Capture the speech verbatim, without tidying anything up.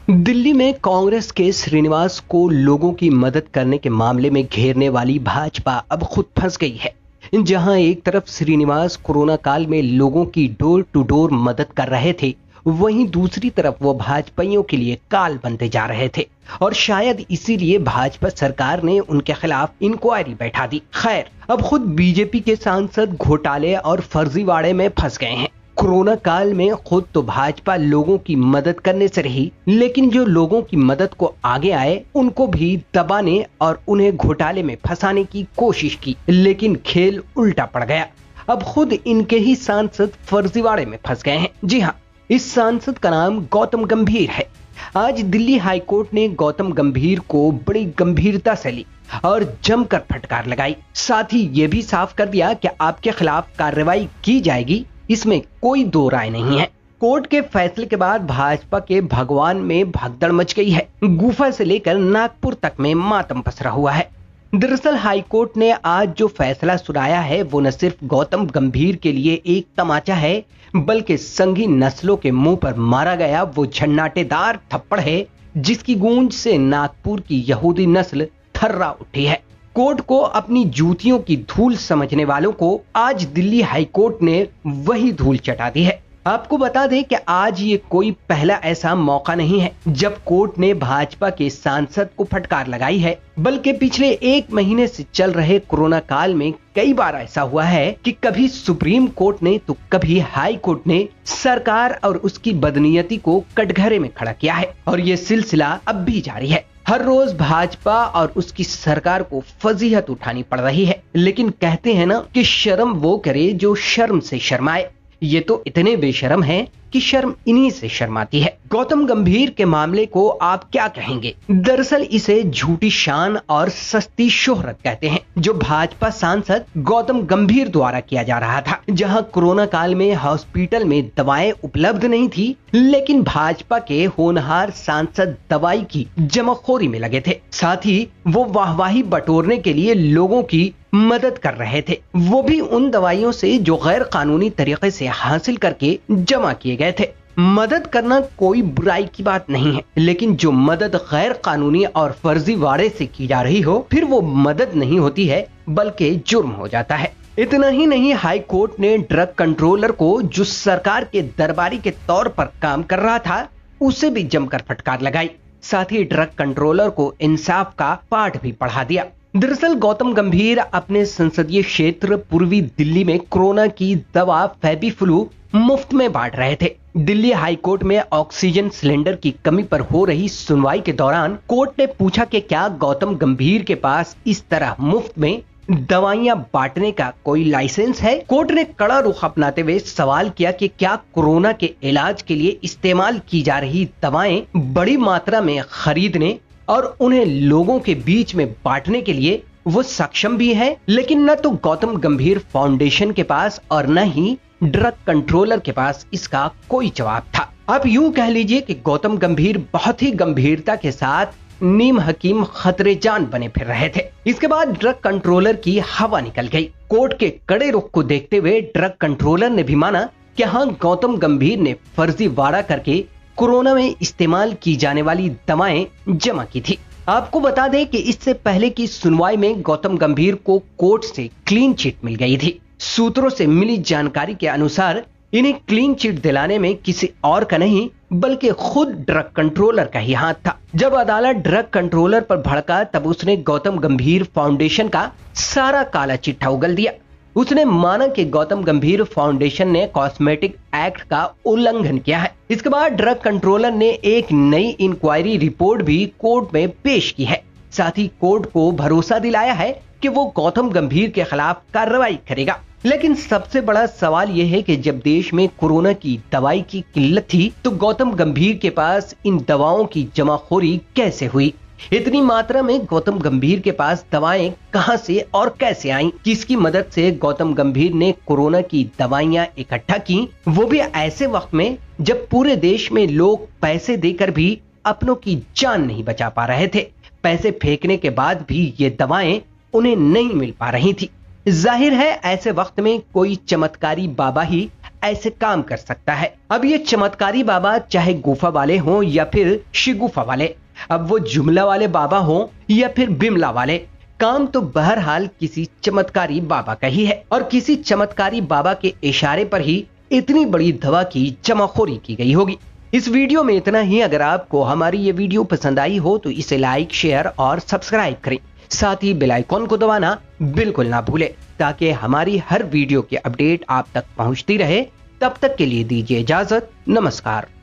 दिल्ली में कांग्रेस के श्रीनिवास को लोगों की मदद करने के मामले में घेरने वाली भाजपा अब खुद फंस गई है। जहां एक तरफ श्रीनिवास कोरोना काल में लोगों की डोर टू डोर मदद कर रहे थे, वहीं दूसरी तरफ वो भाजपाइयों के लिए काल बनते जा रहे थे और शायद इसीलिए भाजपा सरकार ने उनके खिलाफ इंक्वायरी बैठा दी। खैर, अब खुद बीजेपी के सांसद घोटाले और फर्जीवाड़े में फंस गए हैं। कोरोना काल में खुद तो भाजपा लोगों की मदद करने से रही, लेकिन जो लोगों की मदद को आगे आए उनको भी दबाने और उन्हें घोटाले में फंसाने की कोशिश की, लेकिन खेल उल्टा पड़ गया। अब खुद इनके ही सांसद फर्जीवाड़े में फंस गए हैं। जी हाँ, इस सांसद का नाम गौतम गंभीर है। आज दिल्ली हाईकोर्ट ने गौतम गंभीर को बड़ी गंभीरता से ली और जमकर फटकार लगाई। साथ ही ये भी साफ कर दिया कि आपके खिलाफ कार्रवाई की जाएगी, इसमें कोई दो राय नहीं है। कोर्ट के फैसले के बाद भाजपा के भगवान में भगदड़ मच गई है। गुफा से लेकर नागपुर तक में मातम पसरा हुआ है। दरअसल हाईकोर्ट ने आज जो फैसला सुनाया है वो न सिर्फ गौतम गंभीर के लिए एक तमाचा है, बल्कि संघी नस्लों के मुंह पर मारा गया वो झन्नाटेदार थप्पड़ है जिसकी गूंज से नागपुर की यहूदी नस्ल थर्रा उठी है। कोर्ट को अपनी जूतियों की धूल समझने वालों को आज दिल्ली हाईकोर्ट ने वही धूल चटा दी है। आपको बता दें कि आज ये कोई पहला ऐसा मौका नहीं है जब कोर्ट ने भाजपा के सांसद को फटकार लगाई है, बल्कि पिछले एक महीने से चल रहे कोरोना काल में कई बार ऐसा हुआ है कि कभी सुप्रीम कोर्ट ने तो कभी हाई कोर्ट ने सरकार और उसकी बदनीयती को कटघरे में खड़ा किया है और ये सिलसिला अब भी जारी है। हर रोज भाजपा और उसकी सरकार को फजीहत उठानी पड़ रही है, लेकिन कहते हैं ना कि शर्म वो करे जो शर्म से शर्माए। ये तो इतने बेशर्म हैं कि शर्म इन्हीं से शर्माती है। गौतम गंभीर के मामले को आप क्या कहेंगे? दरअसल इसे झूठी शान और सस्ती शोहरत कहते हैं, जो भाजपा सांसद गौतम गंभीर द्वारा किया जा रहा था। जहां कोरोना काल में हॉस्पिटल में दवाएं उपलब्ध नहीं थी, लेकिन भाजपा के होनहार सांसद दवाई की जमाखोरी में लगे थे। साथ ही वो वाहवाही बटोरने के लिए लोगों की मदद कर रहे थे, वो भी उन दवाइयों से जो गैर कानूनी तरीके से हासिल करके जमा किए गए थे। मदद करना कोई बुराई की बात नहीं है, लेकिन जो मदद गैर कानूनी और फर्जीवाड़े से की जा रही हो, फिर वो मदद नहीं होती है बल्कि जुर्म हो जाता है। इतना ही नहीं, हाई कोर्ट ने ड्रग कंट्रोलर को, जो सरकार के दरबारी के तौर पर काम कर रहा था, उसे भी जमकर फटकार लगाई। साथ ही ड्रग कंट्रोलर को इंसाफ का पाठ भी पढ़ा दिया। दरअसल गौतम गंभीर अपने संसदीय क्षेत्र पूर्वी दिल्ली में कोरोना की दवा फेबिफ्लू मुफ्त में बांट रहे थे। दिल्ली हाईकोर्ट में ऑक्सीजन सिलेंडर की कमी पर हो रही सुनवाई के दौरान कोर्ट ने पूछा कि क्या गौतम गंभीर के पास इस तरह मुफ्त में दवाइयां बांटने का कोई लाइसेंस है? कोर्ट ने कड़ा रुख अपनाते हुए सवाल किया कि क्या कोरोना के इलाज के लिए इस्तेमाल की जा रही दवाएं बड़ी मात्रा में खरीदने और उन्हें लोगों के बीच में बांटने के लिए वो सक्षम भी है? लेकिन न तो गौतम गंभीर फाउंडेशन के पास और न ही ड्रग कंट्रोलर के पास इसका कोई जवाब था। आप यूं कह लीजिए कि गौतम गंभीर बहुत ही गंभीरता के साथ नीम हकीम खतरे जान बने फिर रहे थे। इसके बाद ड्रग कंट्रोलर की हवा निकल गई। कोर्ट के कड़े रुख को देखते हुए ड्रग कंट्रोलर ने भी माना कि हाँ, गौतम गंभीर ने फर्जीवाड़ा करके कोरोना में इस्तेमाल की जाने वाली दवाएं जमा की थी। आपको बता दें कि इससे पहले की सुनवाई में गौतम गंभीर को कोर्ट से क्लीन चिट मिल गई थी। सूत्रों से मिली जानकारी के अनुसार इन्हें क्लीन चिट दिलाने में किसी और का नहीं बल्कि खुद ड्रग कंट्रोलर का ही हाथ था। जब अदालत ड्रग कंट्रोलर पर भड़का, तब उसने गौतम गंभीर फाउंडेशन का सारा काला चिट्ठा उगल दिया। उसने माना कि गौतम गंभीर फाउंडेशन ने कॉस्मेटिक एक्ट का उल्लंघन किया है। इसके बाद ड्रग कंट्रोलर ने एक नई इंक्वायरी रिपोर्ट भी कोर्ट में पेश की है। साथ ही कोर्ट को भरोसा दिलाया है कि वो गौतम गंभीर के खिलाफ कार्रवाई करेगा। लेकिन सबसे बड़ा सवाल यह है कि जब देश में कोरोना की दवाई की किल्लत थी, तो गौतम गंभीर के पास इन दवाओं की जमाखोरी कैसे हुई? इतनी मात्रा में गौतम गंभीर के पास दवाएं कहां से और कैसे आईं? किसकी मदद से गौतम गंभीर ने कोरोना की दवाइयां इकट्ठा की, वो भी ऐसे वक्त में जब पूरे देश में लोग पैसे देकर भी अपनों की जान नहीं बचा पा रहे थे। पैसे फेंकने के बाद भी ये दवाएं उन्हें नहीं मिल पा रही थी। जाहिर है ऐसे वक्त में कोई चमत्कारी बाबा ही ऐसे काम कर सकता है। अब ये चमत्कारी बाबा चाहे गुफा वाले हों या फिर शिगुफा वाले, अब वो जुमला वाले बाबा हों या फिर बिमला वाले, काम तो बहरहाल किसी चमत्कारी बाबा का ही है और किसी चमत्कारी बाबा के इशारे पर ही इतनी बड़ी दवा की जमाखोरी की गई होगी। इस वीडियो में इतना ही। अगर आपको हमारी ये वीडियो पसंद आई हो तो इसे लाइक, शेयर और सब्सक्राइब करें। साथ ही बेल आइकॉन को दबाना बिल्कुल ना भूलें ताकि हमारी हर वीडियो की अपडेट आप तक पहुंचती रहे। तब तक के लिए दीजिए इजाजत। नमस्कार।